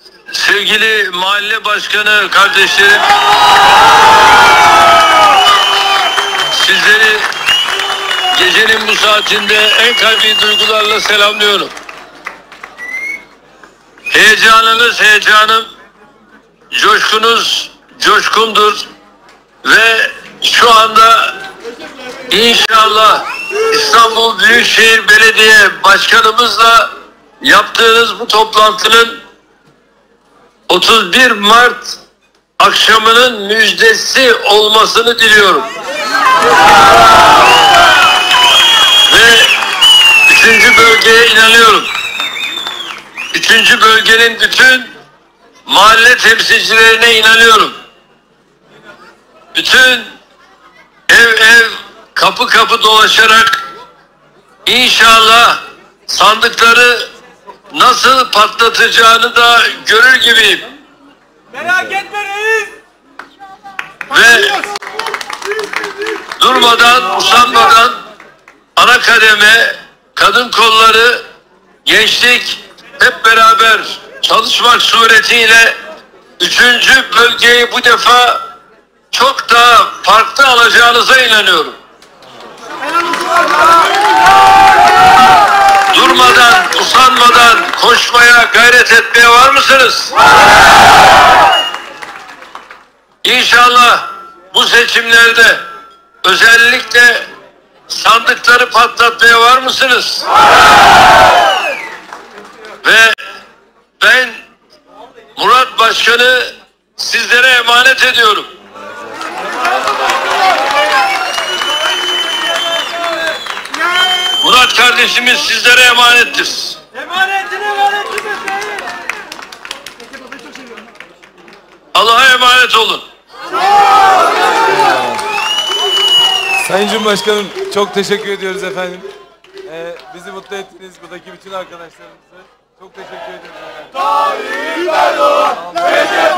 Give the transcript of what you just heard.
sevgili mahalle başkanı kardeşlerim, sizleri gecenin bu saatinde en kalbi duygularla selamlıyorum. Heyecanınız heyecanım, coşkunuz coşkumdur ve şu anda İnşallah İstanbul Büyükşehir Belediye Başkanımızla yaptığınız bu toplantının 31 Mart akşamının müjdesi olmasını diliyorum. Ve 3. bölgeye inanıyorum. 3. bölgenin bütün mahalle temsilcilerine inanıyorum. Bütün ev kapı kapı dolaşarak inşallah sandıkları nasıl patlatacağını da görür gibiyim. Merak etme reis. Ve durmadan, usanmadan ana kademe, kadın kolları, gençlik hep beraber çalışmak suretiyle 3. bölgeyi bu defa çok daha farklı alacağınıza inanıyorum. Durmadan, usanmadan koşmaya, gayret etmeye var mısınız? İnşallah bu seçimlerde özellikle sandıkları patlatmaya var mısınız? Ve ben Murat Başkan'ı sizlere emanet ediyorum. Murat kardeşimiz sizlere emanettir. Emanetini. Allah'a emanet olun. Sayın Cumhurbaşkanım çok teşekkür ediyoruz efendim. Bizi mutlu ettiniz. Buradaki bütün arkadaşlarımıza çok teşekkür ediyoruz efendim.